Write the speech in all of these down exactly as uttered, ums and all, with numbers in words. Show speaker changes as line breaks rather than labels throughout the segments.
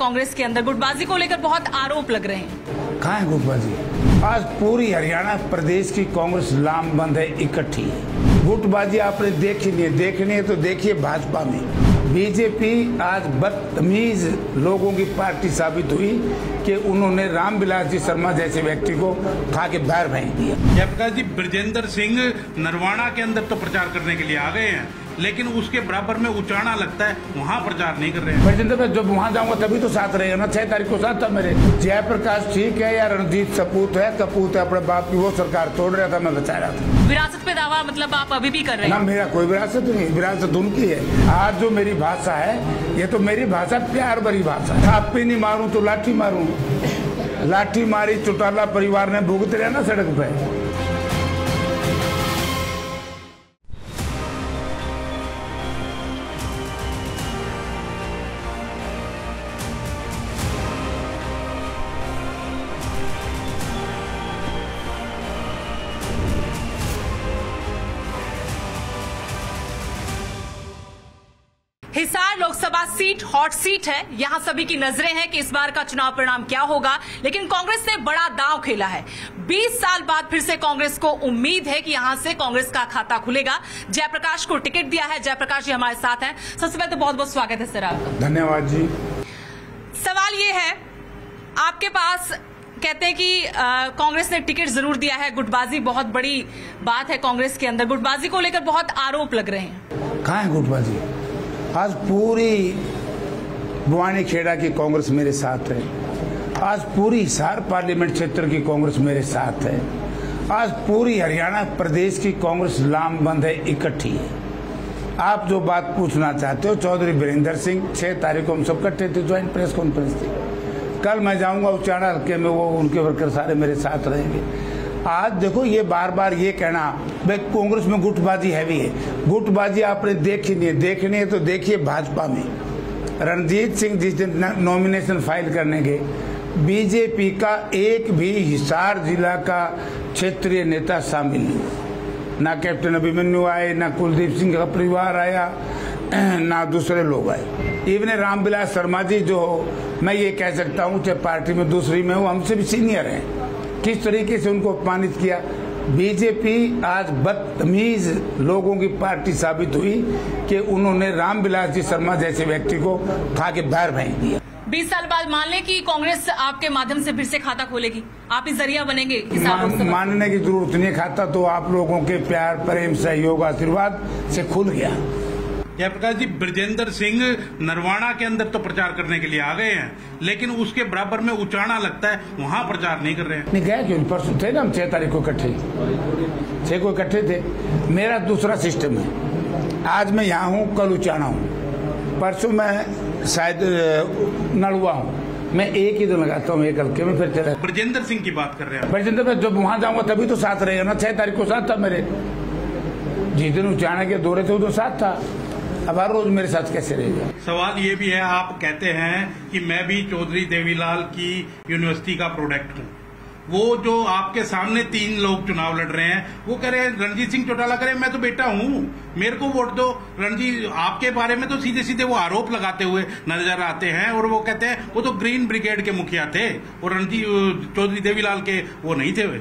कांग्रेस के अंदर गुटबाजी को लेकर बहुत आरोप लग रहे हैं।
कहाँ है गुटबाजी? आज पूरी हरियाणा प्रदेश की कांग्रेस लामबंद है, इकट्ठी है। गुटबाजी आपने देखी नहीं है, देखनी है तो देखिए भाजपा में। बीजेपी आज बदतमीज लोगों की पार्टी साबित हुई कि उन्होंने रामविलास जी शर्मा जैसे व्यक्ति को उठा के बाहर फेंक दिया।
जयप्रकाश जी, ब्रजेंद्र सिंह नरवाना के अंदर तो प्रचार करने के लिए आ गए हैं, लेकिन उसके बराबर में उचाना लगता है वहाँ प्रचार नहीं कर रहे हैं।
ब्रजेंद्र में जब वहाँ जाऊंगा तभी तो साथ रहेगा ना। छह तारीख को साथ था मेरे। जयप्रकाश ठीक है या रणजीत सपूत है, कपूत है, अपने बाप की वो सरकार तोड़ रहा था, मैं बचा रहा था।
विरासत पे दावा मतलब आप अभी भी कर रहे हैं?
ना, मेरा कोई विरासत नहीं, विरासत उनकी है। आज जो मेरी भाषा है ये तो मेरी भाषा प्यार भरी भाषा है। थापी नहीं मारूं तो लाठी मारूं। लाठी मारी चौटाला परिवार ने भुगत रहा ना सड़क पे।
Hisar Lok Sabha seat hot seat है। यहां सभी की नजरें हैं कि इस बार का चुनाव परिणाम क्या होगा, लेकिन कांग्रेस ने बड़ा दांव खेला है। बीस साल बाद फिर से कांग्रेस को उम्मीद है कि यहां से कांग्रेस का खाता खुलेगा। जयप्रकाश को टिकट दिया है। जयप्रकाश जी हमारे साथ हैं। सबसे पहले तो बहुत बहुत स्वागत है सर आपका।
धन्यवाद जी।
सवाल ये है, आपके पास कहते हैं कि कांग्रेस ने टिकट जरूर दिया है, गुटबाजी बहुत बड़ी बात है कांग्रेस के अंदर, गुटबाजी को लेकर बहुत आरोप लग रहे हैं।
कहाँ है गुटबाजी? आज पूरी बुआनी खेड़ा की कांग्रेस मेरे साथ है। आज पूरी हिसार पार्लियामेंट क्षेत्र की कांग्रेस मेरे साथ है। आज पूरी हरियाणा प्रदेश की कांग्रेस लामबंद है, इकट्ठी है। आप जो बात पूछना चाहते हो, चौधरी वीरेंद्र सिंह, छह तारीख को हम सब इकट्ठे थे, ज्वाइंट प्रेस कॉन्फ्रेंस थी। कल मैं जाऊंगा उचाना हल्के में, वो उनके वर्कर सारे मेरे साथ रहेंगे। आज देखो, ये बार बार ये कहना भाई कांग्रेस में गुटबाजी हैवी है, गुटबाजी आपने देखी नहीं है, देखनी है तो देखिए भाजपा में। रणजीत सिंह जिस दिन नॉमिनेशन फाइल करने गए, बीजेपी का एक भी हिसार जिला का क्षेत्रीय नेता शामिल नहीं। ना कैप्टन अभिमन्यु आए, ना कुलदीप सिंह का परिवार आया, ना दूसरे लोग आए। इवन रामविलास शर्मा जी, जो मैं ये कह सकता हूँ चाहे पार्टी में दूसरी में हूँ, हमसे भी सीनियर है, किस तरीके से उनको अपमानित किया। बीजेपी आज बदतमीज लोगों की पार्टी साबित हुई कि उन्होंने रामविलास जी शर्मा जैसे व्यक्ति को उठा के बाहर फेंक दिया।
बीस साल बाद मान लें कि कांग्रेस आपके माध्यम से फिर से खाता खोलेगी, आप इस जरिया बनेंगे?
मान, मानने की जरूरत नहीं, खाता तो आप लोगों के प्यार, प्रेम, सहयोग, आशीर्वाद से खुल गया।
जयप्रकाश जी, ब्रजेंद्र सिंह नरवाना के अंदर तो प्रचार करने के लिए आ गए हैं, लेकिन उसके बराबर में उचाना लगता है वहाँ प्रचार नहीं कर रहे हैं।
नहीं गए क्यों? परसों थे ना हम, छह तारीख को इकट्ठे, छह को इकट्ठे थे। मेरा दूसरा सिस्टम है। आज मैं यहाँ हूँ, कल उचाना हूँ, परसों मैं शायद नड़ुआ हूँ। मैं एक ही दिन लगाता हूँ, एक हल्के में, फिर चला।
ब्रजेंद्र सिंह की बात कर रहे हैं?
ब्रजेंद्र में जब वहाँ जाऊंगा तभी तो साथ रहेगा ना। छह तारीख को साथ था मेरे, जिस दिन उचाना के दौरे थे उधर साथ था। अब हर रोज मेरे साथ कैसे रहेगा?
सवाल ये भी है, आप कहते हैं कि मैं भी चौधरी देवीलाल की यूनिवर्सिटी का प्रोडक्ट हूँ। वो जो आपके सामने तीन लोग चुनाव लड़ रहे हैं, वो कह रहे हैं रणजीत सिंह चौटाला कह रहे हैं मैं तो बेटा हूँ, मेरे को वोट दो। रणजीत आपके बारे में तो सीधे सीधे वो आरोप लगाते हुए नजर आते हैं, और वो कहते हैं वो तो ग्रीन ब्रिगेड के मुखिया थे और रणजीत चौधरी देवीलाल के वो नहीं थे।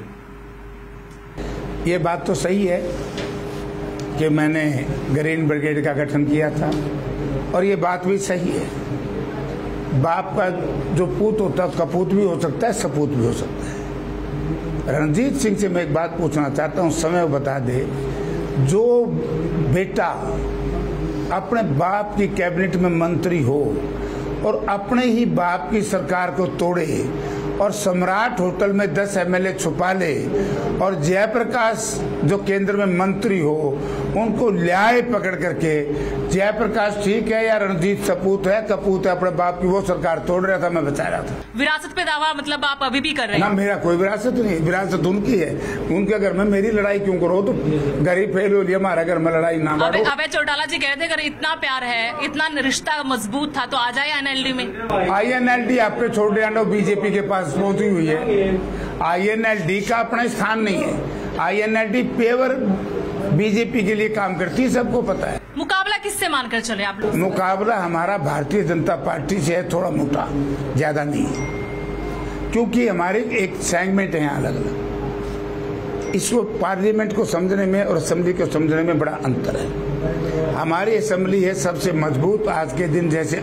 ये बात तो सही है कि मैंने ग्रीन ब्रिगेड का गठन किया था, और ये बात भी सही है। बाप का जो पूत होता है कपूत भी हो सकता है, सपूत भी हो सकता है। रणजीत सिंह से मैं एक बात पूछना चाहता हूँ, समय बता दे, जो बेटा अपने बाप की कैबिनेट में मंत्री हो और अपने ही बाप की सरकार को तोड़े और सम्राट होटल में दस एमएलए छुपा ले, और जयप्रकाश जो केंद्र में मंत्री हो उनको ल्याए पकड़ करके, जयप्रकाश ठीक है या रणजीत सपूत है, कपूत है, अपने बाप की वो सरकार तोड़ रहा था, मैं बचा रहा था।
विरासत पे दावा मतलब आप अभी भी कर रहे हैं?
ना, मेरा कोई विरासत नहीं, विरासत उनकी है। उनके घर में मेरी लड़ाई क्यों करो? तो गरीब फेल हो लिया, हमारा घर में लड़ाई ना बांटो।
अबे चौटाला जी कह रहे थे अगर इतना प्यार है, इतना रिश्ता मजबूत था तो आ जाए एनएलडी में।
आईएनएलडी आपके छोटे अंडो बीजेपी के पास पहुंची हुई है। आईएनएलडी का अपना स्थान नहीं है। आईएनएलडी पेवर बीजेपी के लिए काम करती है, सबको पता है।
मुकाबला किससे कैसे मानकर चले आप लोग?
मुकाबला हमारा भारतीय जनता पार्टी से है, थोड़ा मोटा, ज्यादा नहीं है, क्योंकि हमारे एक सेगमेंट है अलग अलग। इसको पार्लियामेंट को समझने में और असेंबली को समझने में बड़ा अंतर है। हमारी असेंबली है सबसे मजबूत आज के दिन, जैसे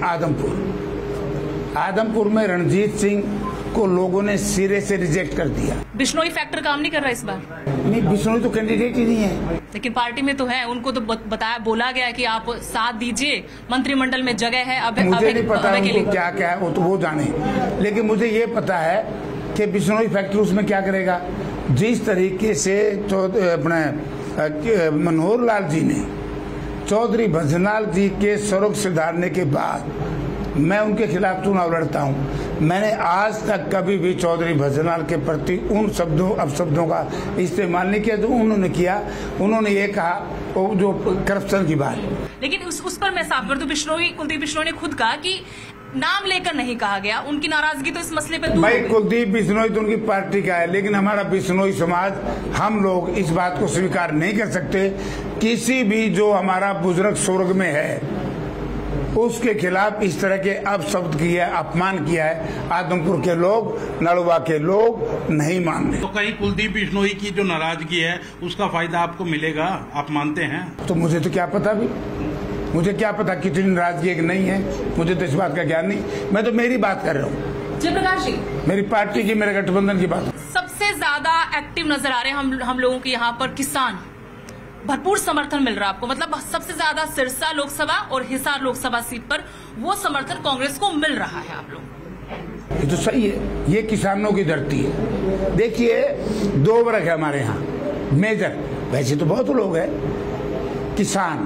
आदमपुर आदमपुर में रणजीत सिंह को लोगों ने सिरे से रिजेक्ट कर दिया।
बिश्नोई फैक्टर काम नहीं कर रहा इस बार?
नहीं, बिश्नोई तो कैंडिडेट ही नहीं है।
लेकिन पार्टी में तो है, उनको तो बताया बोला गया कि आप साथ दीजिए, मंत्रिमंडल में जगह है। अब
मुझे
अब
नहीं पता उनको क्या क्या है, वो तो वो जाने, लेकिन मुझे ये पता है कि बिश्नोई फैक्टर उसमें क्या करेगा। जिस तरीके से तो अपने मनोहर लाल जी ने चौधरी भजनलाल जी के स्वरूप सुधारने के बाद मैं उनके खिलाफ चुनाव लड़ता हूं। मैंने आज तक कभी भी चौधरी भजनलाल के प्रति उन शब्दों अपशब्दों का इस्तेमाल नहीं किया जो उन्होंने किया। उन्होंने ये कहा वो जो करप्शन की बात,
लेकिन उस, उस पर मैं साफ कर दूं, बिश्नोई कुलदीप बिश्नोई ने खुद कहा कि नाम लेकर नहीं कहा गया, उनकी नाराजगी तो इस मसले पे दूर।
भाई कुलदीप बिश्नोई तो उनकी पार्टी का है, लेकिन हमारा बिश्नोई समाज, हम लोग इस बात को स्वीकार नहीं कर सकते। किसी भी जो हमारा बुजुर्ग स्वर्ग में है उसके खिलाफ इस तरह के अपशब्द किया, अपमान किया है, आदमपुर के लोग, नलवा के लोग नहीं मान रहे।
तो कहीं कुलदीप बिश्नोई की जो नाराजगी है उसका फायदा आपको मिलेगा, आप मानते हैं?
तो मुझे तो क्या पता भी, मुझे क्या पता कितनी नाराजगी है कि नहीं है, मुझे तो इस बात का ज्ञान नहीं। मैं तो मेरी बात कर रहा हूँ,
जयप्रकाश जी,
मेरी पार्टी की, मेरे गठबंधन की बात।
सबसे ज्यादा एक्टिव नजर आ रहे हैं हम हम लोगों के यहाँ पर किसान, भरपूर समर्थन मिल रहा है आपको, मतलब सबसे ज्यादा सिरसा लोकसभा और हिसार लोकसभा सीट पर वो समर्थन कांग्रेस को मिल रहा है आप लोग।
ये तो सही है, ये किसानों की धरती है। देखिए दो वर्ग है हमारे यहाँ मेजर, वैसे तो बहुत लोग हैं। किसान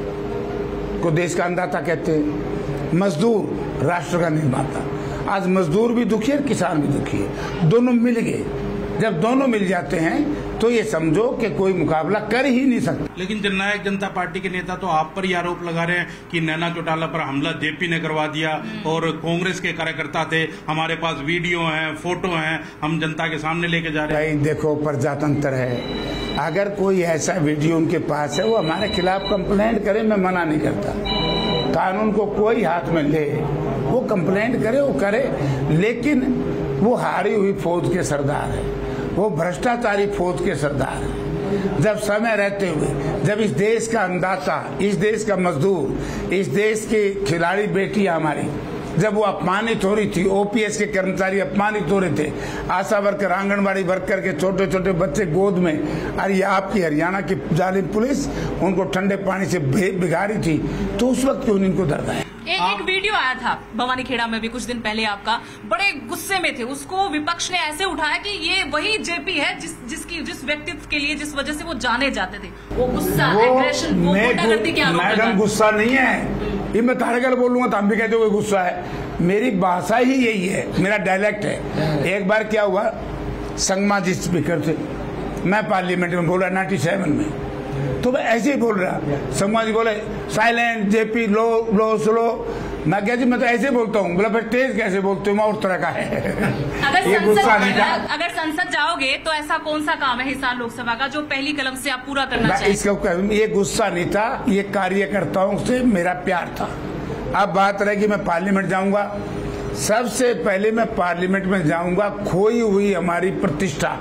को देश का अन्नदाता कहते हैं, मजदूर राष्ट्र का निर्माता। आज मजदूर भी दुखी है, किसान भी दुखी है, दोनों मिल गए। जब दोनों मिल जाते हैं तो ये समझो कि कोई मुकाबला कर ही नहीं सकता।
लेकिन जननायक जनता पार्टी के नेता तो आप पर ही आरोप लगा रहे हैं कि नैना चौटाला पर हमला जेपी ने करवा दिया और कांग्रेस के कार्यकर्ता थे, हमारे पास वीडियो हैं, फोटो हैं, हम जनता के सामने लेके जा रहे हैं।
भाई देखो, प्रजातंत्र है, अगर कोई ऐसा वीडियो उनके पास है वो हमारे खिलाफ कंप्लेंट करे, मैं मना नहीं करता। कानून को कोई हाथ में ले, वो कंप्लेंट करे, वो करे, लेकिन वो हारी हुई फौज के सरदार है, वो भ्रष्टाचारी फौज के सरदार है। जब समय रहते हुए, जब इस देश का अन्नदाता, इस देश का मजदूर, इस देश की खिलाड़ी बेटी हमारी, जब वो अपमानित हो रही थी, ओपीएस के कर्मचारी अपमानित हो रहे थे, आशा वर्कर, आंगनबाड़ी वर्कर के छोटे छोटे बच्चे गोद में, अरे आपकी हरियाणा की जालिम पुलिस उनको ठंडे पानी से भिगा रही थी, तो उस वक्त क्यों इनको दर्द आया?
एक, एक वीडियो आया था भवानी खेड़ा में भी कुछ दिन पहले, आपका बड़े गुस्से में थे, उसको विपक्ष ने ऐसे उठाया कि ये वही जेपी है जिस जिसकी जिस व्यक्तित्व के लिए, जिस वजह से वो जाने जाते थे। वो गुस्सा, एग्रेशन, वो गुंडागर्दी के आरोप लगा।
मैडम गुस्सा नहीं है, ये मैं तारे गल बोलूंगा तो हम भी कहते हो गुस्सा है। मेरी भाषा ही यही है, मेरा डायलेक्ट है। एक बार क्या हुआ, संगमा जी स्पीकर थे, मैं पार्लियामेंट में बोला नाइन्टी सेवन में, तो मैं ऐसे ही बोल रहा, संगमा जी बोले साइलेंट, जेपी लो लो स्लो। मैं क्या जी, मैं तो ऐसे बोलता हूँ। बोला फिर तेज कैसे बोलते हो, मैं और तरह का है।
अगर
ये गुस्सा नहीं था।
अगर संसद जाओगे तो ऐसा कौन सा काम है हिसार लोकसभा का जो पहली कलम से आप पूरा करना चाहिए?
इसका ये गुस्सा नहीं था, ये कार्यकर्ताओं से मेरा प्यार था। अब बात रहे कि मैं पार्लियामेंट जाऊंगा, सबसे पहले मैं पार्लियामेंट में जाऊंगा खोई हुई हमारी प्रतिष्ठा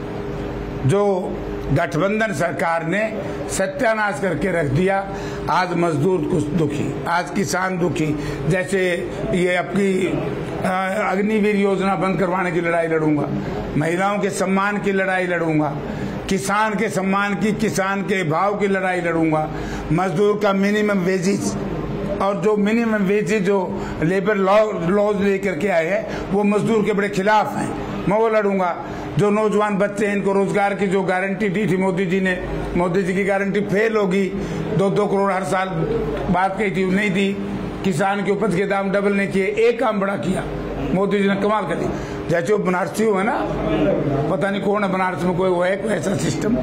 जो गठबंधन सरकार ने सत्यानाश करके रख दिया। आज मजदूर कुछ दुखी, आज किसान दुखी। जैसे ये अपनी अग्निवीर योजना बंद करवाने की लड़ाई लड़ूंगा, महिलाओं के सम्मान की लड़ाई लड़ूंगा, किसान के सम्मान की, किसान के भाव की लड़ाई लड़ूंगा, मजदूर का मिनिमम वेजेस और जो मिनिमम वेजेस जो लेबर लॉ लॉज लेकर के आए हैं वो मजदूर के बड़े खिलाफ हैं, मैं वो लड़ूंगा। जो नौजवान बच्चे हैं इनको रोजगार की जो गारंटी दी थी मोदी जी ने, मोदी जी की गारंटी फेल होगी। दो दो करोड़ हर साल बात कही थी, नहीं दी। किसान के उपज के दाम डबल नहीं किए। एक काम बड़ा किया मोदी जी ने, कमाल कर दी। जैसे वो बनारसी हुआ ना, पता नहीं कौन है बनारस में, कोई वो है कोई ऐसा सिस्टम,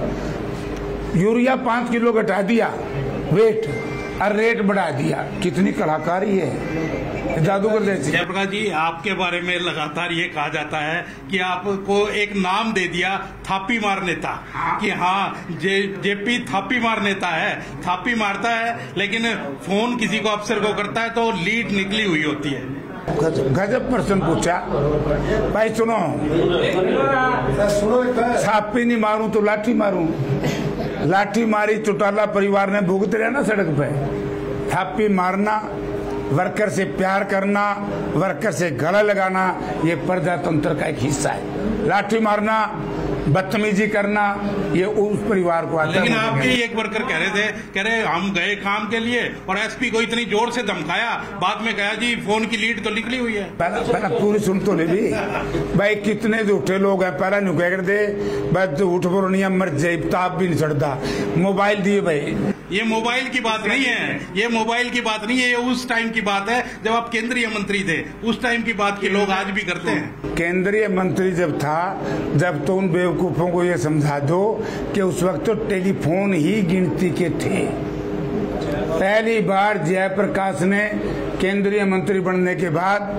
यूरिया पांच किलो घटा दिया वेट और रेट बढ़ा दिया। कितनी कलाकारी है। जादूगर जैसी।
जयप्रकाश जी, आपके बारे में लगातार ये कहा जाता है कि आपको एक नाम दे दिया थापी मार नेता, कि हाँ जे जेपी थापी मार नेता है, थापी मारता है लेकिन फोन किसी को अफसर को करता है तो लीड निकली हुई होती है।
गजब प्रश्न पूछा भाई। सुनो, थापी नहीं मारूं तो लाठी मारूं। लाठी मारी चौटाला परिवार ने भुगत रहे ना सड़क पे। थापी मारना, वर्कर से प्यार करना, वर्कर से गला लगाना, ये प्रजातंत्र का एक हिस्सा है। लाठी मारना, बदतमीजी करना, ये उस परिवार को आता है।
लेकिन आपके एक वर्कर कह रहे थे, कह रहे हम गए काम के लिए और एसपी को इतनी जोर से धमकाया, बाद में कहा जी फोन की लीड तो निकली हुई है।
पहला पहला पूरी सुन तो ले भी भाई, कितने झूठे लोग हैं। पहला नु कह करते बस झूठ बोलनी मर जाए, ताप भी नहीं चढ़ता। मोबाइल दिए भाई,
ये मोबाइल की बात नहीं है, ये मोबाइल की बात नहीं है, ये उस टाइम की बात है जब आप केंद्रीय मंत्री थे। उस टाइम की बात की लोग आज भी करते हैं।
केंद्रीय मंत्री जब था, जब तो उन बेवकूफों को ये समझा दो कि उस वक्त तो टेलीफोन ही गिनती के थे। पहली बार जयप्रकाश ने केंद्रीय मंत्री बनने के बाद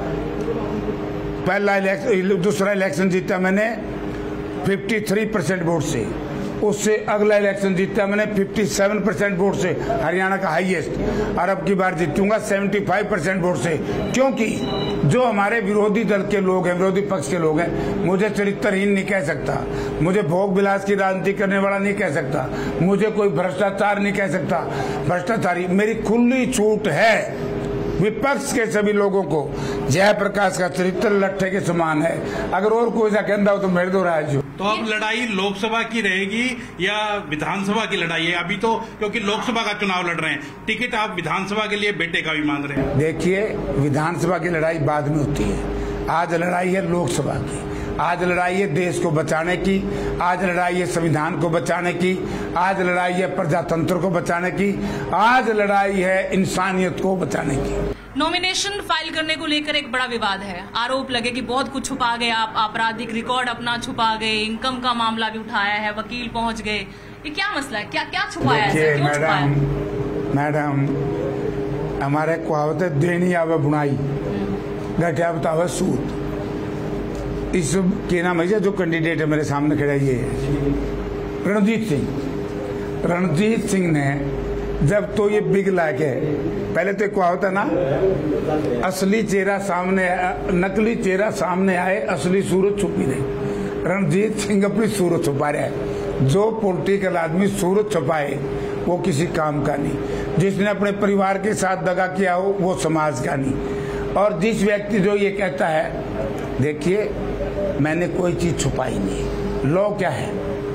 पहला इलेक्शन, दूसरा इलेक्शन जीता मैंने तिरेपन परसेंट वोट से। उससे अगला इलेक्शन जीता मैंने सत्तावन परसेंट वोट से, हरियाणा का हाईएस्ट। और अब की बार जीतूंगा पचहत्तर परसेंट वोट से, क्योंकि जो हमारे विरोधी दल के लोग हैं, विरोधी पक्ष के लोग हैं, मुझे चरित्रहीन नहीं कह सकता, मुझे भोग विलास की राजनीति करने वाला नहीं कह सकता, मुझे कोई भ्रष्टाचार नहीं कह सकता। भ्रष्टाचारी मेरी खुली छूट है। विपक्ष के सभी लोगों को जयप्रकाश का चरित्र लट्ठे के समान है। अगर और कोई ऐसा कहता हो तो मेरे दो राय जो।
तो अब लड़ाई लोकसभा की रहेगी या विधानसभा की लड़ाई है? अभी तो क्योंकि लोकसभा का चुनाव लड़ रहे हैं, टिकट आप विधानसभा के लिए बेटे का भी मांग रहे हैं।
देखिए, विधानसभा की लड़ाई बाद में होती है। आज लड़ाई है लोकसभा की, आज लड़ाई है देश को बचाने की, आज लड़ाई है संविधान को बचाने की, आज लड़ाई है प्रजातंत्र को बचाने की, आज लड़ाई है इंसानियत को बचाने की।
नॉमिनेशन फाइल करने को लेकर एक बड़ा विवाद है। आरोप लगे कि बहुत कुछ छुपा गए आप, आपराधिक रिकॉर्ड अपना छुपा गए, इनकम का मामला भी उठाया है, वकील पहुंच गए। ये क्या मसला है? क्या क्या छुपाया है? क्यों छुपाया?
मैडम, हमारे कहावत है, देनी आवे बुनाई, घटिया बतावे सूद। इस के नाम है जो कैंडिडेट है मेरे सामने खड़ा, ये रणजीत सिंह। रणजीत सिंह ने जब तो ये बिग लाइक है, पहले तो क्या होता ना, असली चेहरा सामने, नकली चेहरा सामने आए, असली सूरत छुपी रही। रणजीत सिंह अपनी सूरत छुपा रहा है। जो पॉलिटिकल आदमी सूरत छुपाए वो किसी काम का नहीं। जिसने अपने परिवार के साथ दगा किया हो वो समाज का नहीं। और जिस व्यक्ति जो ये कहता है, देखिए मैंने कोई चीज छुपाई नहीं। लॉ क्या है?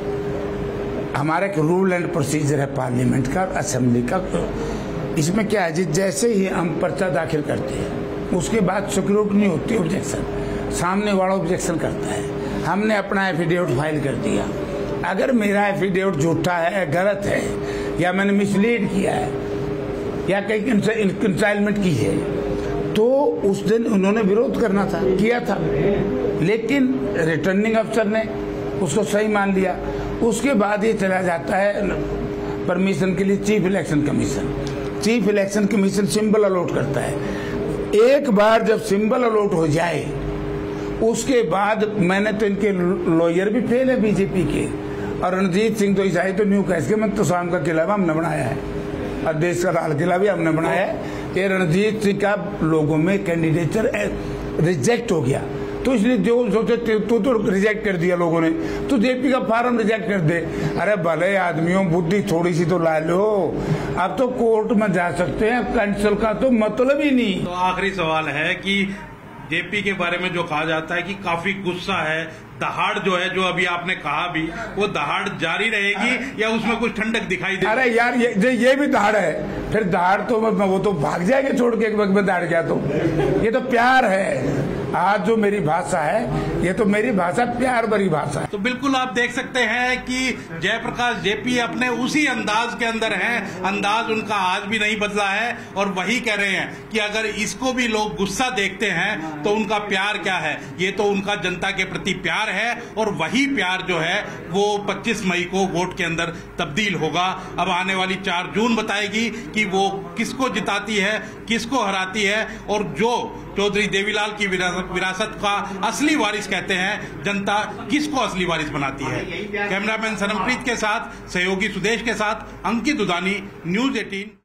हमारा एक रूल एंड प्रोसीजर है पार्लियामेंट का, असेंबली का। इसमें क्या है जी, जैसे ही हम पर्चा दाखिल करते हैं उसके बाद स्क्रूटनी होती है, ऑब्जेक्शन, सामने वाला ऑब्जेक्शन करता है। हमने अपना एफिडेविट फाइल कर दिया। अगर मेरा एफिडेविट झूठा है, गलत है, या मैंने मिसलीड किया है, या कहीं कंसाइनमेंट की है, तो उस दिन उन्होंने विरोध करना था, किया था, लेकिन रिटर्निंग अफसर ने उसको सही मान लिया। उसके बाद ये चला जाता है परमिशन के लिए chief election commission. Chief election commission symbol allot करता है। एक बार जब सिंबल अलॉट हो जाए उसके बाद, मैंने तो इनके लॉयर भी फेल है बीजेपी के, और रणजीत सिंह तो ईसाई तो न्यू कैश के मत तो शाम का किला हमने बनाया है, और देश का लाल किला भी हमने बनाया है। ये रणजीत सिंह का लोगों में कैंडिडेचर रिजेक्ट हो गया, तो इसलिए जो सोचे तो तो रिजेक्ट कर दिया लोगों ने, तो जेपी का फार्म रिजेक्ट कर दे। अरे भले आदमियों, बुद्धि थोड़ी सी तो ला लो। अब तो कोर्ट में जा सकते हैं, कैंसिल का तो मतलब ही नहीं।
तो आखिरी सवाल है कि जेपी के बारे में जो कहा जाता है कि काफी गुस्सा है, दहाड़ जो है, जो अभी आपने कहा भी, वो दहाड़ जारी रहेगी या उसमें कुछ ठंडक दिखाई दे?
अरे यार, ये ये भी दहाड़ है। फिर दहाड़ तो वो तो भाग जाएंगे छोड़ के, एक वक्त में दहाड़ गया तो। ये तो प्यार है। आज जो मेरी भाषा है, ये तो मेरी भाषा प्यार भरी भाषा है।
तो बिल्कुल आप देख सकते हैं कि जयप्रकाश जेपी अपने उसी अंदाज के अंदर हैं। अंदाज उनका आज भी नहीं बदला है, और वही कह रहे हैं कि अगर इसको भी लोग गुस्सा देखते हैं तो उनका प्यार क्या है? ये तो उनका जनता के प्रति प्यार है, और वही प्यार जो है वो पच्चीस मई को वोट के अंदर तब्दील होगा। अब आने वाली चार जून बताएगी कि वो किसको जिताती है, किसको हराती है और जो चौधरी देवीलाल की विरासत, विरासत का असली वारिस कहते हैं, जनता किसको असली वारिस बनाती है। कैमरामैन सनमप्रीत के साथ सहयोगी सुदेश के साथ अंकित दुधानी, न्यूज अठारह।